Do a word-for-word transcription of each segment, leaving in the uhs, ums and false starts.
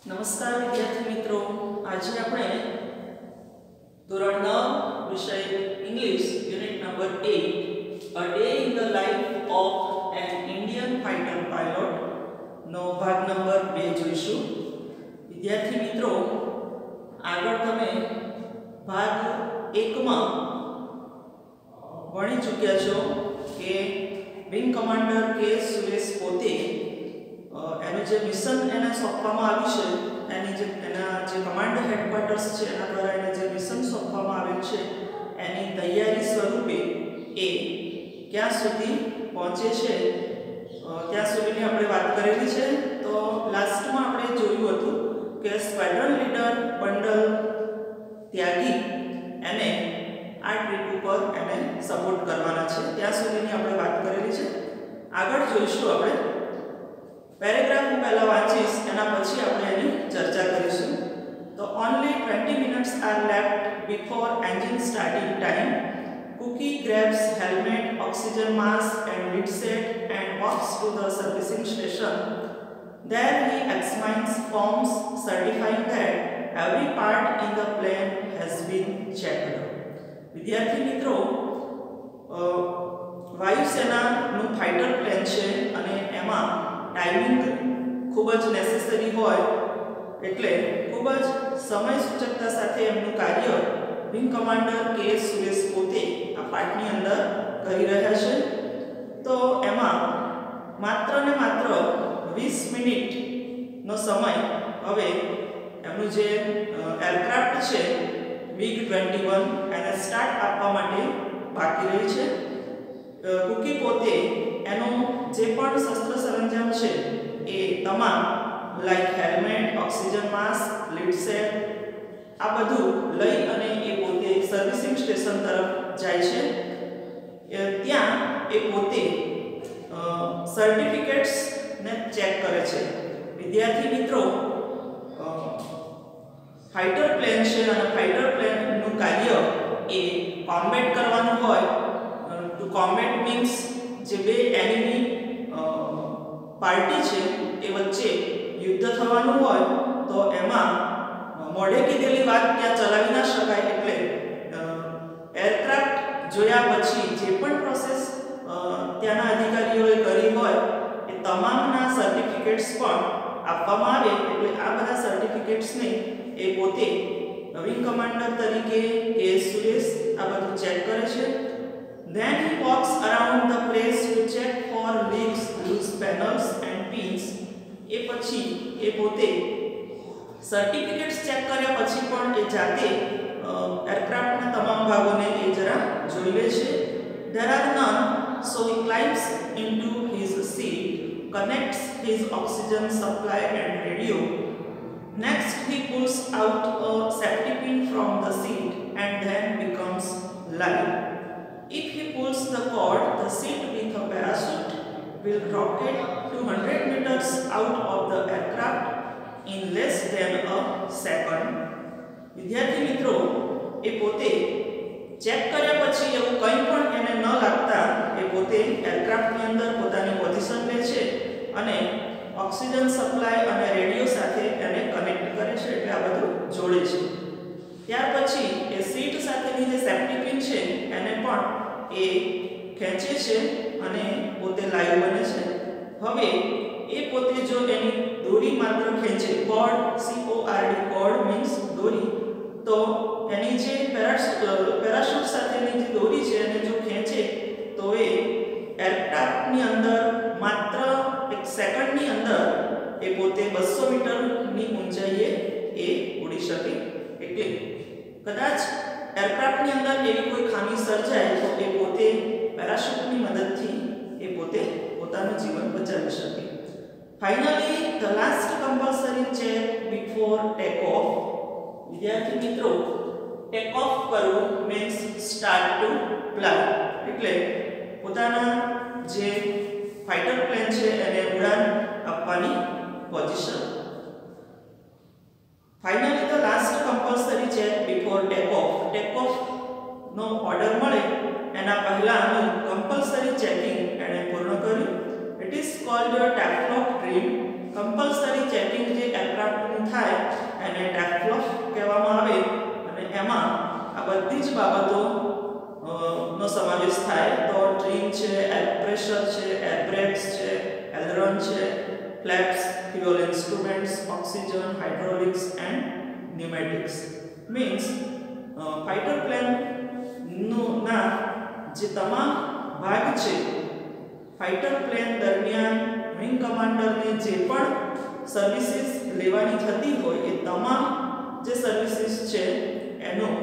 નમસ્કાર વિદ્યાર્થી મિત્રો, આજે આપણે ધોરણ નવ વિષય English unit number eight a day in the life of an Indian fighter pilot નો ભાગ નંબર બે જોઈશું. વિદ્યાર્થી મિત્રો, આગળ તમે ભાગ એક માં ભણી ચૂક્યા છો કે વિંગ કમાન્ડર કે સુરેશ પોતે એનું જે મિશન એને સોંપવામાં આવ્યું છે, એની જે એના જે કમાન્ડ હેડક્વાર્ટર્સ છે એના દ્વારા એને જે મિશન સોંપવામાં આવેલ છે એની તૈયારી સ્વરૂપે એ ક્યાં સુધી પહોંચે છે ત્યાં સુધીની આપણે વાત કરેલી છે. તો લાસ્ટમાં આપણે જોયું હતું કે સ્ક્વોડ્રન લીડર બંડલ ત્યાગી એને આ ટ્રીપ ઉપર એને સપોર્ટ કરવાના છે, ત્યાં સુધીની આપણે વાત કરેલી છે. આગળ જોઈશું આપણે પેરેગ્રાફ હું પહેલા વાંચીશ, એના પછી આપણે એની ચર્ચા કરીશું. તો only twenty minutes are left before engine starting time. Cookie grabs helmet, oxygen mask and lid set and walks to the servicing station. There he examines forms certifying that every part in the plane has been checked. વિદ્યાર્થી મિત્રો, વાયુસેનાનું fighter plane છે અને એમાં timing ખૂબ જ necessary હોય એટલે ખૂબ જ સમય સૂચકતા સાથે એમનું કાર્ય વિંગ કમાન્ડર કે સુરેશ પોતે આ પાઠની અંદર કરી રહ્યા છે. તો એમાં માત્ર ને માત્ર વીસ મિનિટનો સમય હવે એમનું જે એરક્રાફ્ટ છે મિગ ટ્વેન્ટી વન એને સ્ટાર્ટ આપવા માટે બાકી રહી છે. કુકી પોતે એનું જે પણ શસ્ત્ર સરંજામ છે એ તમામ like helmet, oxygen mask, lead set આ બધું લઈ અને એ પોતે સર્વિસિંગ સ્ટેશન તરફ જાય છે. ત્યાં એ પોતે સર્ટિફિકેટ્સ ને ચેક કરે છે. વિદ્યાર્થી મિત્રો, ફાઇટર પ્લેન છે અને ફાઇટર પ્લેનનું કાર્ય એ કોમ્બેટ કરવાનું હોય. ટુ કોમ્બેટ મીન્સ જે બે એનિમી પાર્ટી છે એ વચ્ચે યુદ્ધ થવાનું હોય તો એમાં મોઢે કીધેલી વાત ત્યાં ચલાવી ના શકાય, એટલે એરક્રાફ્ટ જોયા પછી જે પણ પ્રોસેસ ત્યાંના અધિકારીઓએ કરી હોય એ તમામના સર્ટિફિકેટ્સ પણ આપવામાં આવે. એટલે આ બધા સર્ટિફિકેટ્સને એ પોતે વિંગ કમાન્ડર તરીકે કે સુરેશ આ બધું ચેક કરે છે. Then he walks around the place to check for leaks, loose panels and pins. એ પછી એ પોતે સર્ટિફિકેટ્સ ચેક કર્યા પછી પણ એ જાતે એરક્રાફ્ટના તમામ ભાગોને એ જરા જોઈ લે છે. There are none, so he climbs into his seat, connects his oxygen supply and radio. Next he pulls out a safety pin from the seat and then becomes live. If he pulls the cord, the seat with a parachute will rocket two hundred meters out of the aircraft in less than a second. વિદ્યાર્થી મિત્રો, એ પોતે check કર્યા પછી એવું કંઈ પણ એને ન લાગતા એ પોતે એરક્રાફ્ટની અંદર પોતાની પોઝિશન લે છે અને ઓક્સિજન સપ્લાય અને રેડિયો સાથે એને કનેક્ટ કરે છે, એટલે આ બધું જોડે છે. ત્યાર પછી એ સીટ સાથેની જે સેફ્ટી પિન છે એને પણ એ ખેંચે છે અને પોતે લાઈવ બને છે. હવે એ પોતે જો એની દોરી માત્ર ખેંચે, cord, C O R D, cord means દોરી, તો એની જે પેરાશૂટ પેરાશૂટ સાથેની જે દોરી છે એને જો ખેંચે તો એ એરક્રાફ્ટની અંદર માત્ર એક સેકન્ડની અંદર એ પોતે બસો મીટરની ઊંચાઈએ એ ઉડી શકે. એટલે કદાચ એરક્રાફ્ટની અંદર એવી કોઈ ખામી સર્જાય તો એ પોતે પેરાશૂટની મદદથી એ પોતે પોતાનું જીવન બચાવી શકે. Finally the last compulsory check before take off. વિદ્યાર્થી મિત્રો, ટેક ઓફ કરવું મીન્સ સ્ટાર્ટ ટુ ફ્લાય, એટલે પોતાના જે ફાઇટર પ્લેન છે એને ઉડાન આપવાની position. Finally the last compulsory check before take off. Take off નો ઓર્ડર મળે એના પહેલાનું કમ્પલ્સરી ચેકિંગ એને પૂર્ણ કર્યું. ઇટ ઇઝ કોલ્ડ ટેફલોક ડ્રીલ. કમ્પલ્સરી ચેકિંગ જે એરક્રાફ્ટનું થાય બીજી બાબતો નો સમાવેશ થાય તો ટ્રીમ છે, એર પ્રેશર છે, એર બ્રેક્સ છે, એલરન છે, flaps, fuel instruments, oxygen, hydraulics and pneumatics. Means fighter plane નો ના જે તમામ ભાગ છે, ફાઇટર પ્લેન દરમિયાન વિંગ કમાન્ડરને જે પણ સર્વિસીસ લેવાની થતી હોય એ તમામ જે સર્વિસીસ છે એનું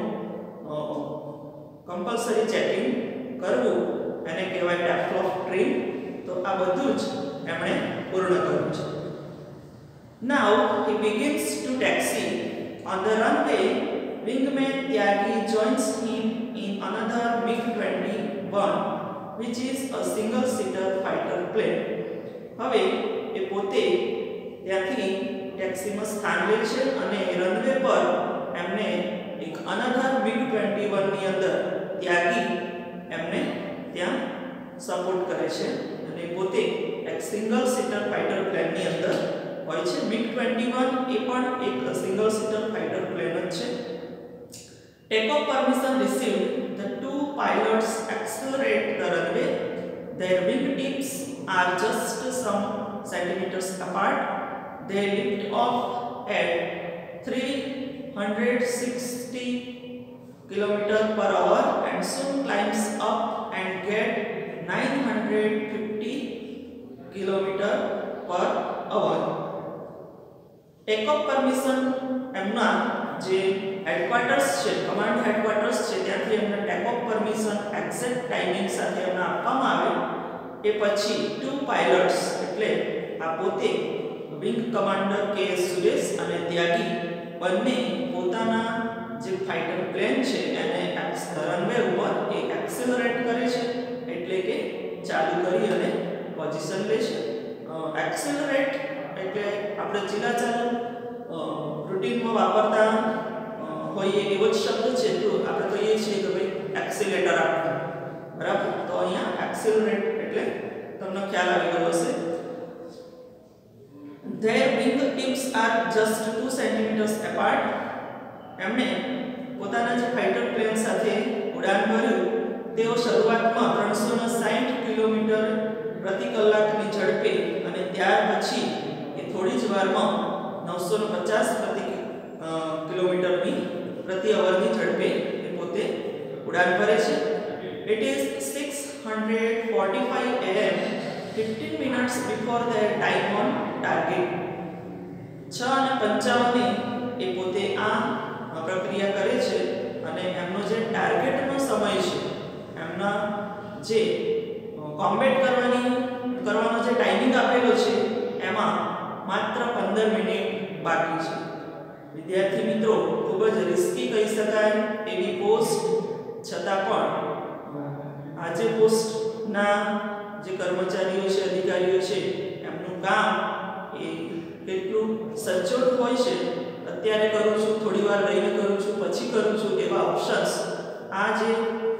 કમ્પલસરી ચેકિંગ કરવું એને કહેવાય ડેપ્થ ઓફ ટ્રીમ. તો આ બધું જ એમણે પૂર્ણ કર્યું છે. નાઉ he begins to taxi on the runway. Wingman Tyagi joins him in another MiG twenty-one which is a single seater fighter plane. હવે એ પોતે ત્યાંથી ટેક્સીમાં સ્થાન લે છે અને રનવે પર એમને એક અનધર MiG twenty-one ની અંદર ત્યાગી એમને ત્યાં સપોર્ટ કરે છે અને પોતે એક સિંગલ સીટર ફાઇટર પ્લેનની અંદર હોય છે. MiG twenty-one એ પણ એક સિંગલ સીટર ફાઇટર પ્લેન જ છે. Takeoff permission received, the two pilots accelerate the runway. Their wingtips are just some centimeters apart. They lift off at three hundred sixty kilometers per hour and soon climbs up and get nine hundred fifty kilometers per hour. Takeoff permission એમના જે headquarters છે, command headquarters છે, ત્યાંથી એમને take-off permission exact timing સાથે એમને આપવામાં આવે. એ પછી ટુ પાયલટ્સ એટલે આ પોતે wing commander K S Suresh અને ત્યાગી બંને પોતાના જે ફાઇટર પ્લેન છે એને રનવે ઉપર એ એક્સેલરેટ કરે છે, એટલે કે ચાલુ કરી અને પોઝિશન લે છે. એક્સેલરેટ એટલે આપણે ચીલાચાલુ રૂટીનમાં વાપરતા હોઈએ એવો જ શબ્દ છે. તો આપણે કહીએ છીએ કે ભાઈ એક્સિલેટર આપવું, બરાબર. તો અહીંયા એક્સિલરેટ એટલે તમને ખ્યાલ આવી ગયો હશે. Their wingtips are just two centimeters apart. એમણે પોતાના જે ફાઇટર પ્લેન સાથે ઉડાન ભર્યું તેઓ શરૂઆતમાં ત્રણસો સાઠ કિલોમીટર પ્રતિ કલાકની ઝડપે અને ત્યાર પછી એ થોડી જ વારમાં નવસો પચાસ પ્રતિ કિલોમીટરની પ્રતિ અવરની ઝડપે એ પોતે ઉડાન ભરે છે. It is six forty-five a m fifteen minutes before their time on target. છ અને પંચાવન એ પોતે આ પ્રક્રિયા કરે છે અને એમનો જે ટાર્ગેટનો સમય છે, એમના જે કોમ્બેટ કરવાની કરવાનો જે ટાઈમિંગ આપેલો છે એમાં માત્ર પંદર મિનિટ બાકી છે. વિદ્યાર્થી મિત્રો, ખૂબ જ રિસ્કી કહી શકાય એવી પોસ્ટ છતાં પણ આ જે પોસ્ટના જે કર્મચારીઓ છે, અધિકારીઓ છે, એમનું કામ એ કેટલું સચોટ હોય છે. અત્યારે કરું છું, થોડી વાર રહીને કરું છું, પછી કરું છું, એવા ઓપ્શન્સ આ જે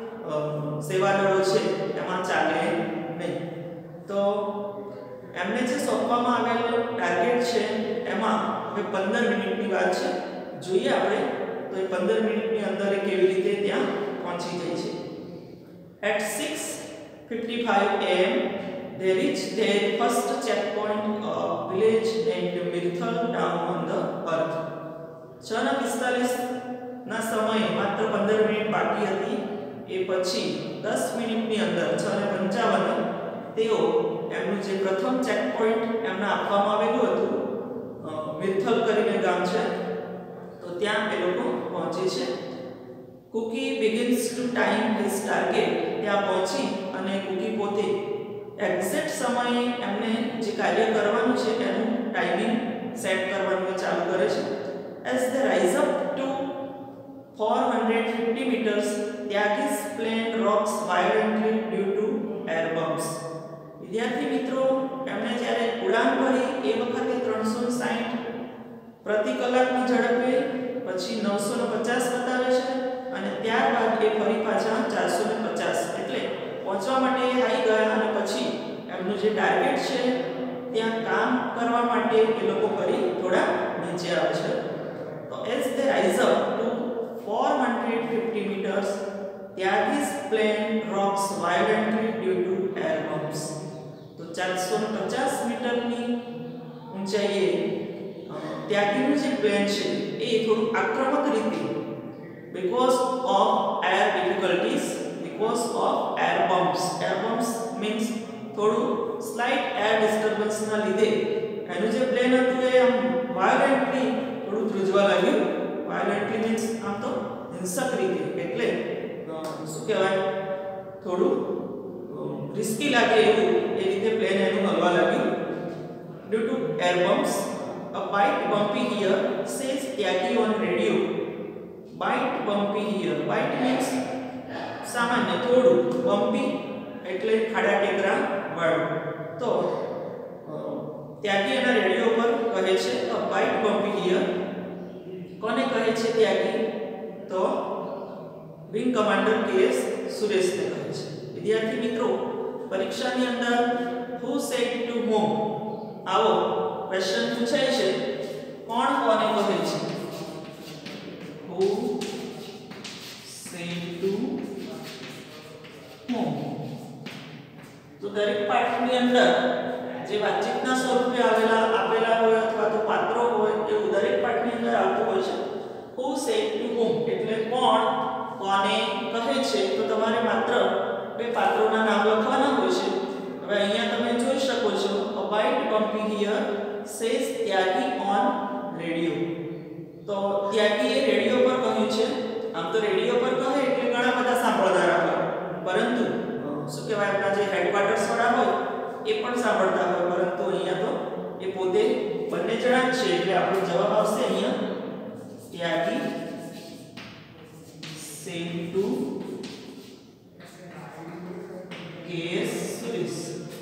સેવાદળો છે એમાં ચાલે નહીં. તો એમને જે સોંપવામાં આવેલો ટાર્ગેટ છે એમાં હવે પંદર મિનિટની વાત છે. જોઈએ આપણે તો એ પંદર મિનિટની અંદર એ કેવી રીતે ત્યાં પહોંચી જાય છે. At six fifty-five a m they reach their first checkpoint, a village named Mirthal down on the earth. છ ને પિસ્તાલીસ ના સમયે માત્ર પંદર મિનિટ બાકી હતી. એ પછી દસ મિનિટની અંદર છ ને પંચાવન તેઓ એમનું જે પ્રથમ ચેક પોઈન્ટ એમને આપવામાં આવેલું હતું, મિર્થલ કરીને ગામ છે, તો ત્યાં એ લોકો પહોંચે છે. Cookie begins to time his target. ત્યાં પહોંચી અને કુકી પોતે એક્ઝેક્ટ સમયે એમને જે કાર્ય કરવાનું છે એનું ટાઈમિંગ સેટ કરવાનું ચાલુ કરે છે. As they rise up to four hundred fifty meters, Tyagi's plane rocks violently due to air bumps. વિદ્યાર્થી મિત્રો, એમણે જ્યારે ઉડાન ભરી એ વખતે ત્રણસો સાઠ પ્રતિ કલાકની ઝડપે, પછી નવસો પચાસ બતાવે છે અને ત્યારબાદ એ ફરી પાછા ચારસો પચાસ એટલે પહોંચવા માટે આવી ગયા અને પછી એમનું જે ટાર્ગેટ છે ત્યાં કામ કરવા માટે એ લોકો ફરી થોડા નીચે આવે છે. તો as they rise up to four hundred fifty meters, Tyagis plane rocks violently due to air bumps. तो चार सौ पचास મીટરની ઊંચાઈએ ત્યાગીનું જે પ્લેન છે એ થોડું આક્રમક રીતે because of air difficulties, because of air bumps. Air bumps means થોડું slight air disturbance ના લીધે એનું જે પ્લેન હતું એ આમ violently થોડું ધ્રુજવા લાગ્યું. violently means આમ તો હિંસક રીતે, એટલે શું કહેવાય, થોડું રિસ્કી લાગે એવું એ રીતે પ્લેન એનું હલવા લાગ્યું. Due to air bumps, a bite bumpy here, says Tyagi on radio. Bite bumpy here. Bite means સામાન્ય થોડું, bumpy એટલે ખાડા ટેકરા વાળું. તો ત્યાગી એના રેડિયો પર કહે છે a bite bumpy here. કોને કહે છે ત્યાગી? તો વિંગ કમાન્ડર કેએસ સુરેશને કહે છે. વિદ્યાર્થી મિત્રો, પરીક્ષાની અંદર who said to whom આવો ક્વેશ્ચન પૂછાય છે. કોણ કોને કહે છે? who said to whom. તો દરેક પાઠની અંદર જે વાતચીતના સ્વરૂપે આવેલા આપેલા હોય અથવા તો પાત્રો હોય એવું દરેક પાઠની અંદર આવતું હોય છે. who said to whom એટલે કોણ કોને કહે છે. તો તમારે માત્ર બે પાત્રોના નામ લખવાના હોય છે. હવે અહીંયા તમે જોઈ શકો છો a bite bumpy here says Tyagi on radio. તો ત્યાગીએ રેડિયો પર કહ્યું છે. આમ તો રેડિયો પર કહે એટલે ઘણા બધા સાંભળનારા હોય, પરંતુ શું કહેવાય, આપણા જે હેડક્વાર્ટર્સ વાળા હોય એ પણ સાંભળતા હોય, પરંતુ અહીંયા તો એ પોતે બંને જણા જ છે, એટલે આપણો જવાબ આવશે અહીંયા Tyagi said to K S Suresh.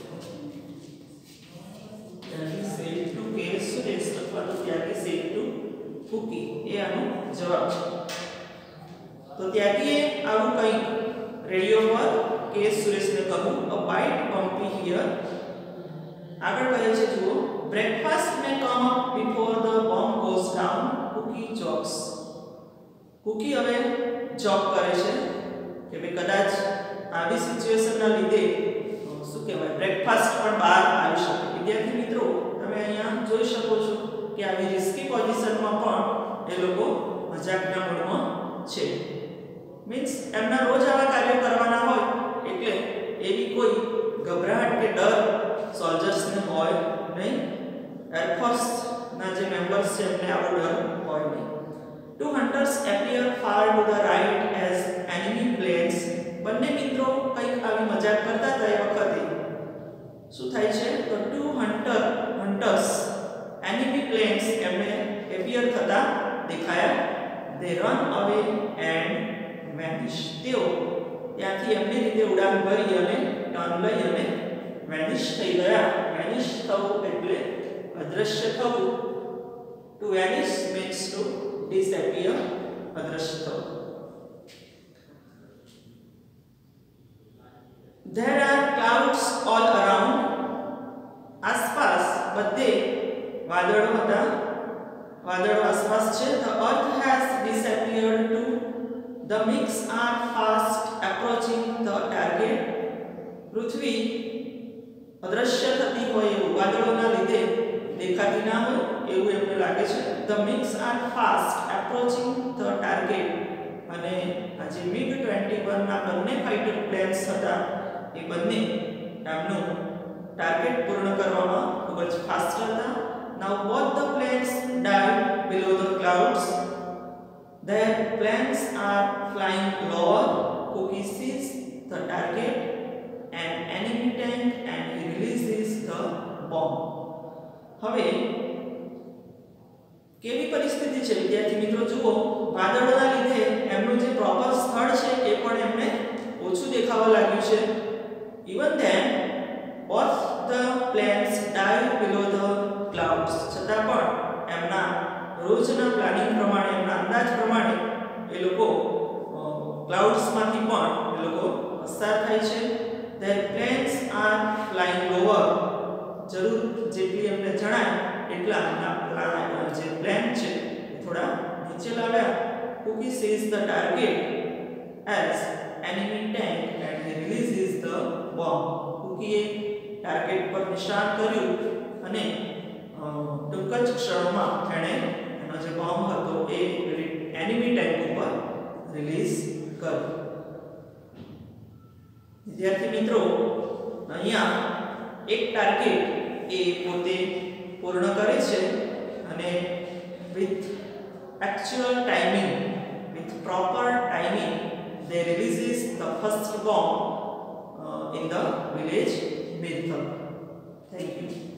Tyagi said to K S Suresh અથવા તો ત્યાગી said to કુકી, એ આનો જવાબ છે. તો ત્યાગીએ આવું કંઈક રેડિયો પર કેએસ સુરેશને કહ્યું a bite bumpy here. આગળ કહે છે, જુઓ, breakfast may come up before the bomb goes down. Cookie jokes. Cookie હવે જોક કરે છે કે ભાઈ કદાચ આવી સિચ્યુએશનના લીધે શું કહેવાય, બ્રેકફાસ્ટ પણ બહાર આવી શકે. વિદ્યાર્થી મિત્રો, તમે અહીંયા જોઈ શકો છો કે આવી રિસ્કી પોઝિશનમાં પણ એ લોકો મજાકના મૂડમાં છે. મીન્સ એમના રોજ આવા કાર્યો કરવાના હોય એટલે એવી કોઈ ગભરાટ કે ડર સોલ્જર્સને હોય નહીં. એરફોર્સના જે મેમ્બર્સ છે એમને આવો ડર હોય નહીં. Two hunters appear far to the right as enemy planes. બંને મિત્રો કંઈક આવી મજાક કરતા હતા એ વખતે શું થાય છે, તો two hunter hunters enemy planes એમને appear થતા દેખાયા. they run away and vanish. તેઓ ત્યાંથી એમની રીતે ઉડાન ભરી અને ટર્ન લઈ અને વેનિશ થઈ ગયા. વેનિશ થવું એટલે અદૃશ્ય થવું. To vanish means to disappear, અદૃશ્ય થવું. There are clouds all around. આસપાસ બધે વાદળો હતા. વાદળો આસપાસ છે. The earth has disappeared too. The mix are fast approaching the target. પૃથ્વી અદૃશ્ય થતી હોય એવું, વાદળોના લીધે દેખાતી ના હોય એવું એમને લાગે છે. The mix are fast approaching the target. અને આ જે મિગ ટ્વેન્ટી વન ના બંને ફાઇટર પ્લેન્સ હતા એ બંને એમનું ટાર્ગેટ પૂર્ણ કરવામાં ખૂબ જ ફાસ્ટ હતા. Now both the planes dive below the clouds. Their planes are flying lower. Cookie sees the target and enemy tank and he releases the bomb. હવે કેવી પરિસ્થિતિ છે વિદ્યાર્થી મિત્રો, જુઓ, વાદળોના લીધે એમનું જે પ્રોપર સ્થળ છે એ પણ એમને ઓછું દેખાવા લાગ્યું છે. Even then both the planes dive below the clouds. છતાં પણ એમના રોજના પ્લાનિંગ પ્રમાણે, એમના અંદાજ પ્રમાણે એ લોકો ક્લાઉડ્સમાંથી પણ એ લોકો પસાર થાય છે. Their planes are flying lower. જરૂર જેટલી એમને જણાય એટલા એમના જે પ્લેન છે એ થોડા નીચે લાવ્યા Cookie sees the target as enemy tank and he releases the bomb. Cookie એ ટાર્ગેટ પર નિશાન કર્યું અને ટૂંક જ ક્ષણમાં એણે એનો જે બોમ્બ હતો એ એનિમી ટેન્ક ઉપર રિલીઝ કર્યો. વિદ્યાર્થી મિત્રો, અહીંયા એક ટાર્ગેટ એ પોતે પૂર્ણ કરે છે અને with actual timing, with proper timing, they releases the first bomb uh, in the village Bethel. Thank you.